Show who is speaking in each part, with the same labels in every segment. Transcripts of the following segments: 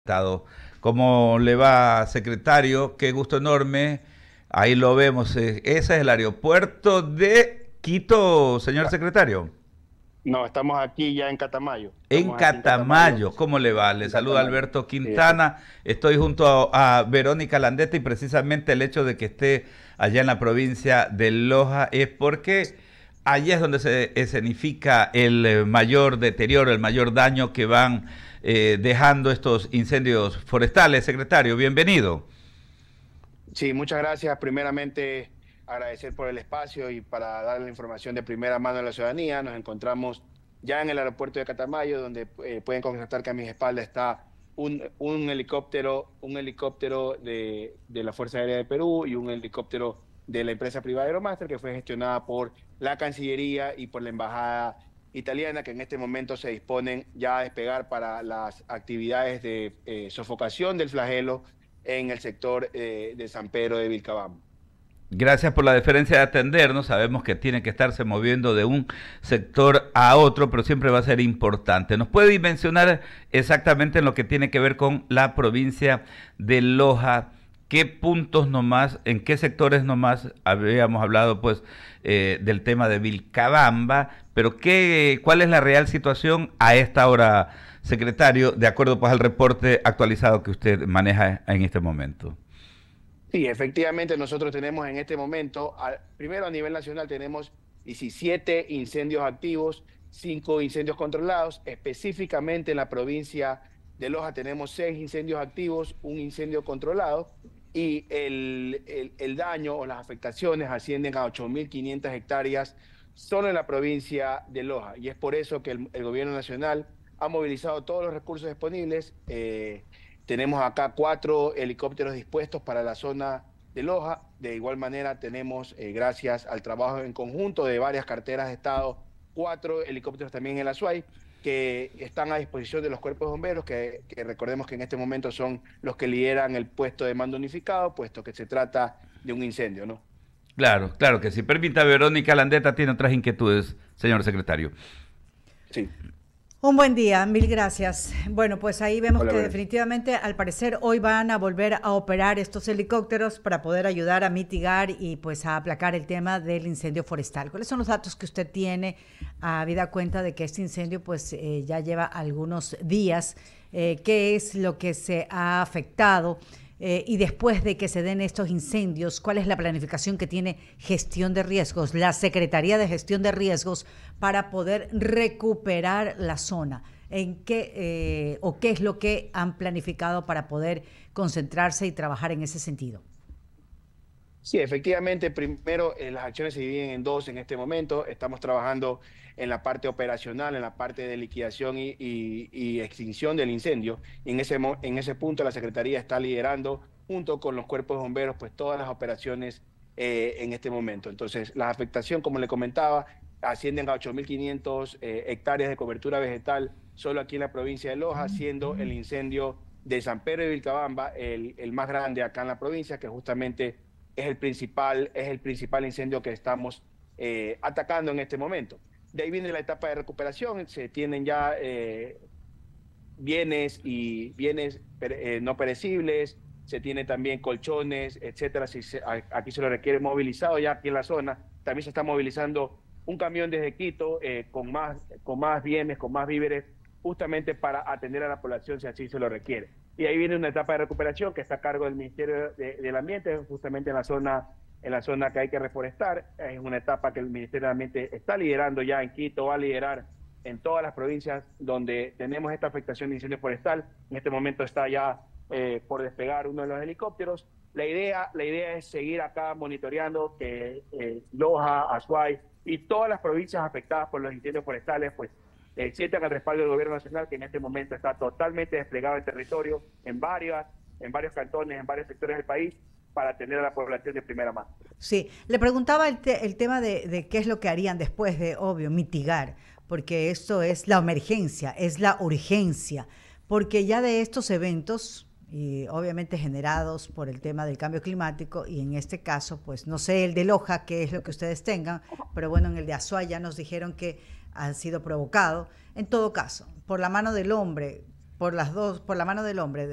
Speaker 1: Estado. ¿Cómo le va, secretario? Qué gusto enorme. Ahí lo vemos. Ese es el aeropuerto de Quito, señor secretario.
Speaker 2: No, estamos aquí ya en Catamayo.
Speaker 1: En
Speaker 2: Estamos aquí en Catamayo,
Speaker 1: Catamayo. ¿Cómo le va? Le
Speaker 2: en
Speaker 1: saluda
Speaker 2: Catamayo.
Speaker 1: Alberto
Speaker 2: Sí, efectivamente.
Speaker 1: Quintana. Estoy junto a Verónica Landeta y precisamente el hecho de que esté allá en la provincia de Loja es porque allí es donde se escenifica el mayor deterioro, el mayor daño que van dejando estos incendios forestales. Secretario, bienvenido.
Speaker 2: Sí, muchas gracias. Primeramente, agradecer por el espacio y para dar la información de primera mano a la ciudadanía. Nos encontramos ya en el aeropuerto de Catamayo, donde pueden constatar que a mi espalda está un helicóptero de la Fuerza Aérea de Perú y un helicóptero de la empresa privada Aeromaster, que fue gestionada por la Cancillería y por la Embajada Italiana, que en este momento se disponen ya a despegar para las actividades de sofocación del flagelo en el sector de San Pedro de Vilcabamba.
Speaker 1: Gracias por la deferencia de atendernos. Sabemos que tiene que estarse moviendo de un sector a otro, pero siempre va a ser importante. ¿Nos puede dimensionar exactamente en lo que tiene que ver con la provincia de Loja? ¿Qué puntos nomás, en qué sectores nomás habíamos hablado pues del tema de Vilcabamba? Pero ¿cuál es la real situación a esta hora, secretario, de acuerdo pues al reporte actualizado que usted maneja en este momento?
Speaker 2: Sí, efectivamente nosotros tenemos en este momento, primero a nivel nacional tenemos 17 incendios activos, 5 incendios controlados. Específicamente en la provincia de Loja tenemos 6 incendios activos, un incendio controlado, y el daño o las afectaciones ascienden a 8.500 hectáreas solo en la provincia de Loja. Y es por eso que el gobierno nacional ha movilizado todos los recursos disponibles. Tenemos acá 4 helicópteros dispuestos para la zona de Loja. De igual manera, tenemos, gracias al trabajo en conjunto de varias carteras de Estado, 4 helicópteros también en la SUAY que están a disposición de los cuerpos de bomberos, que recordemos que en este momento son los que lideran el puesto de mando unificado, puesto que se trata de un incendio, ¿no?
Speaker 1: Claro, claro que sí. Permita, Verónica Landeta tiene otras inquietudes, señor secretario.
Speaker 2: Sí.
Speaker 3: Un buen día, mil gracias. Bueno, pues ahí vemos
Speaker 2: Hola,
Speaker 3: que
Speaker 2: Lorenzo.
Speaker 3: definitivamente, al parecer, hoy van a volver a operar estos helicópteros para poder ayudar a mitigar y pues a aplacar el tema del incendio forestal. ¿Cuáles son los datos que usted tiene, habida cuenta de que este incendio pues ya lleva algunos días? ¿Qué es lo que se ha afectado? Y después de que se den estos incendios, ¿cuál es la planificación que tiene gestión de riesgos, la Secretaría de Gestión de Riesgos, para poder recuperar la zona? ¿En qué o qué es lo que han planificado para poder concentrarse y trabajar en ese sentido?
Speaker 2: Sí, efectivamente, primero las acciones se dividen en dos en este momento. Estamos trabajando en la parte operacional, en la parte de liquidación y extinción del incendio. Y en ese punto la Secretaría está liderando junto con los cuerpos de bomberos pues todas las operaciones en este momento. Entonces, la afectación, como le comentaba, ascienden a 8.500 hectáreas de cobertura vegetal solo aquí en la provincia de Loja, siendo el incendio de San Pedro de Vilcabamba el más grande acá en la provincia, que justamente es el principal incendio que estamos atacando en este momento. De ahí viene la etapa de recuperación, se tienen ya bienes no perecibles, se tiene también colchones, etcétera. Aquí se lo requiere movilizado ya aquí en la zona. También se está movilizando un camión desde Quito con más bienes, con más víveres, justamente para atender a la población si así se lo requiere. Y ahí viene una etapa de recuperación que está a cargo del Ministerio del Ambiente, justamente en la zona que hay que reforestar. Es una etapa que el Ministerio del Ambiente está liderando ya en Quito, va a liderar en todas las provincias donde tenemos esta afectación de incendio forestal. En este momento está ya por despegar uno de los helicópteros. La idea es seguir acá monitoreando que Loja, Azuay y todas las provincias afectadas por los incendios forestales, pues sientan el respaldo del gobierno nacional, que en este momento está totalmente desplegado en territorio, en varios cantones, en varios sectores del país, para atender a la población de primera mano.
Speaker 3: Sí, le preguntaba el tema de qué es lo que harían después de, obvio, mitigar, porque esto es la emergencia, es la urgencia, porque ya de estos eventos, y obviamente generados por el tema del cambio climático, y en este caso, pues no sé el de Loja, qué es lo que ustedes tengan, pero bueno, en el de Azuay ya nos dijeron que han sido provocados. En todo caso, por la mano del hombre, por las dos, por la mano del hombre,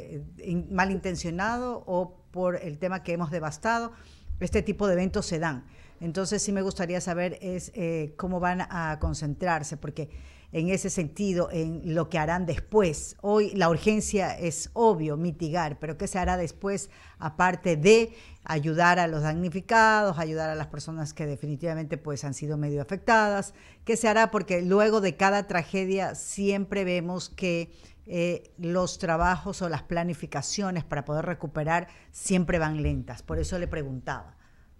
Speaker 3: malintencionado o por el tema que hemos devastado, este tipo de eventos se dan. Entonces sí me gustaría saber cómo van a concentrarse, porque en ese sentido, en lo que harán después. Hoy la urgencia es obvio, mitigar, pero ¿qué se hará después aparte de ayudar a los damnificados, ayudar a las personas que definitivamente pues han sido medio afectadas? ¿Qué se hará? Porque luego de cada tragedia siempre vemos que los trabajos o las planificaciones para poder recuperar siempre van lentas. Por eso le preguntaba.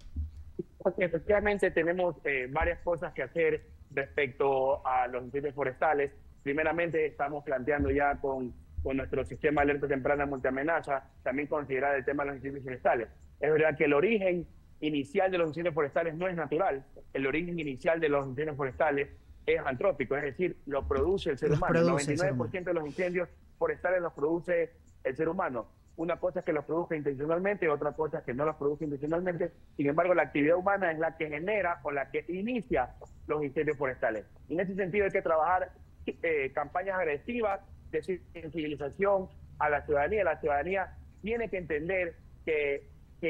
Speaker 2: Porque efectivamente tenemos varias cosas que hacer respecto a los incendios forestales. Primeramente, estamos planteando ya con nuestro sistema de alerta temprana multiamenaza, también considerar el tema de los incendios forestales. Es verdad que el origen inicial de los incendios forestales no es natural. El origen inicial de los incendios forestales es antrópico, es decir, lo produce el ser humano. El 99% de los incendios forestales los produce el ser humano. Una cosa es que los produzca intencionalmente, otra cosa es que no los produce intencionalmente. Sin embargo, la actividad humana es la que genera o la que inicia los incendios forestales. En ese sentido hay que trabajar campañas agresivas de sensibilización a la ciudadanía. La ciudadanía tiene que entender que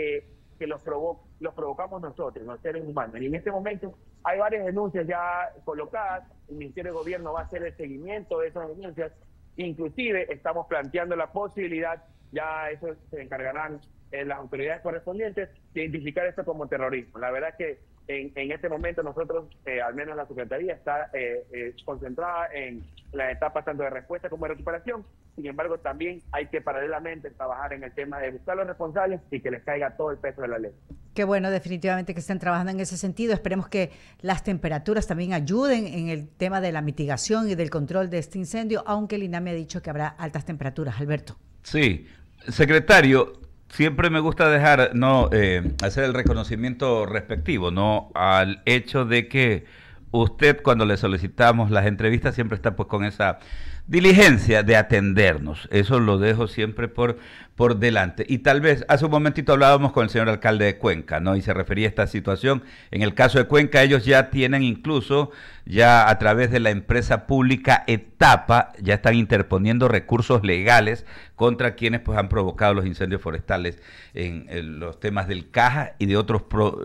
Speaker 2: los provocamos nosotros, los seres humanos. Y en este momento hay varias denuncias ya colocadas. El Ministerio de Gobierno va a hacer el seguimiento de esas denuncias. Inclusive estamos planteando la posibilidad, ya eso se encargarán las autoridades correspondientes, de identificar esto como terrorismo. La verdad es que en este momento nosotros, al menos la Secretaría, está concentrada en las etapas tanto de respuesta como de recuperación. Sin embargo, también hay que paralelamente trabajar en el tema de buscar los responsables y que les caiga todo el peso de la ley.
Speaker 3: Qué bueno, definitivamente que estén trabajando en ese sentido. Esperemos que las temperaturas también ayuden en el tema de la mitigación y del control de este incendio, aunque el INAME ha dicho que habrá altas temperaturas. Alberto.
Speaker 1: Sí, secretario, siempre me gusta dejar, hacer el reconocimiento respectivo, al hecho de que usted, cuando le solicitamos las entrevistas, siempre está pues con esa diligencia de atendernos. Eso lo dejo siempre por delante. Y tal vez, hace un momentito hablábamos con el señor alcalde de Cuenca, ¿no? Y se refería a esta situación. En el caso de Cuenca, ellos ya tienen incluso, ya a través de la empresa pública Etapa, ya están interponiendo recursos legales contra quienes pues han provocado los incendios forestales en los temas del Caja y de otros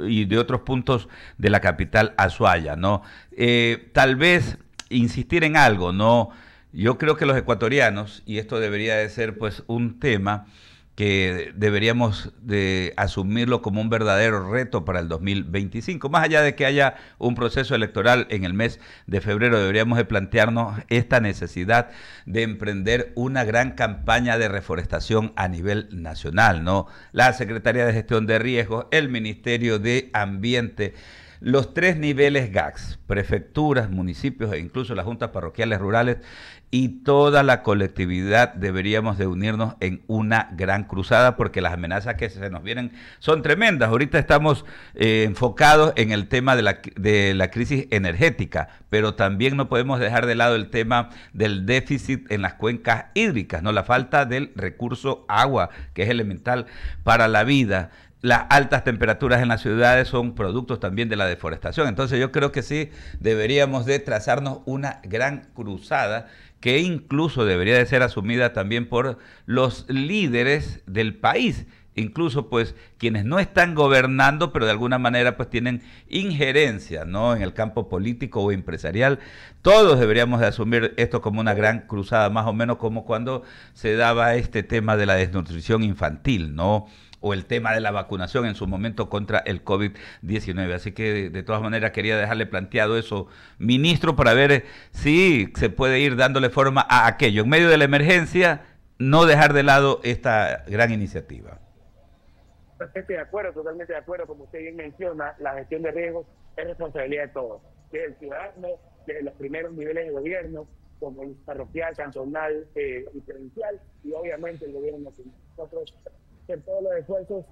Speaker 1: puntos de la capital Azuaya, ¿no? Tal vez insistir en algo, ¿no? Yo creo que los ecuatorianos, y esto debería de ser pues un tema que deberíamos de asumirlo como un verdadero reto para el 2025, más allá de que haya un proceso electoral en el mes de febrero, deberíamos de plantearnos esta necesidad de emprender una gran campaña de reforestación a nivel nacional, ¿no? La Secretaría de Gestión de Riesgos, el Ministerio de Ambiente, los 3 niveles GACS, prefecturas, municipios e incluso las juntas parroquiales rurales, y toda la colectividad deberíamos de unirnos en una gran cruzada, porque las amenazas que se nos vienen son tremendas. Ahorita estamos enfocados en el tema de la crisis energética, pero también no podemos dejar de lado el tema del déficit en las cuencas hídricas, ¿no? La falta del recurso agua, que es elemental para la vida. Las altas temperaturas en las ciudades son productos también de la deforestación. Entonces yo creo que sí deberíamos de trazarnos una gran cruzada que incluso debería de ser asumida también por los líderes del país, incluso pues quienes no están gobernando, pero de alguna manera pues tienen injerencia, ¿no?, en el campo político o empresarial. Todos deberíamos de asumir esto como una gran cruzada, más o menos como cuando se daba este tema de la desnutrición infantil, ¿no?, o el tema de la vacunación en su momento contra el COVID-19. Así que de todas maneras quería dejarle planteado eso, ministro, para ver si se puede ir dándole forma a aquello. En medio de la emergencia, no dejar de lado esta gran iniciativa.
Speaker 2: Totalmente de acuerdo, como usted bien menciona, la gestión de riesgos es responsabilidad de todos, desde el ciudadano, desde los primeros niveles de gobierno, como el parroquial, cantonal y provincial, y obviamente el gobierno nacional. Nosotros hacer todos los esfuerzos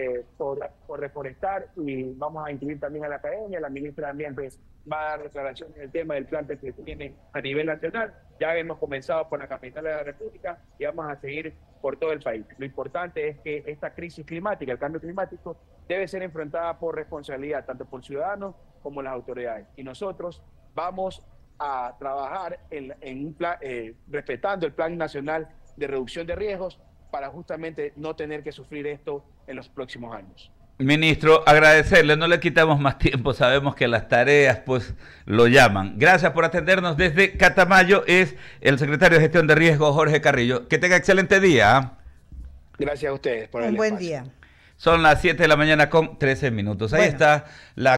Speaker 2: por reforestar, y vamos a incluir también a la academia. La ministra de Ambiente va a dar declaraciones en el tema del plan que se tiene a nivel nacional. Ya hemos comenzado por la capital de la República y vamos a seguir por todo el país. Lo importante es que esta crisis climática, el cambio climático, debe ser enfrentada por responsabilidad, tanto por ciudadanos como las autoridades. Y nosotros vamos a trabajar en un plan, respetando el Plan Nacional de Reducción de Riesgos para justamente no tener que sufrir esto en los próximos años.
Speaker 1: Ministro, agradecerle, no le quitamos más tiempo, sabemos que las tareas pues lo llaman. Gracias por atendernos desde Catamayo, es el secretario de Gestión de Riesgos, Jorge Carrillo. Que tenga excelente día.
Speaker 2: Gracias a ustedes por el
Speaker 3: Un buen
Speaker 2: espacio.
Speaker 3: día.
Speaker 1: Son las 7 de la mañana con 13 minutos. Ahí está la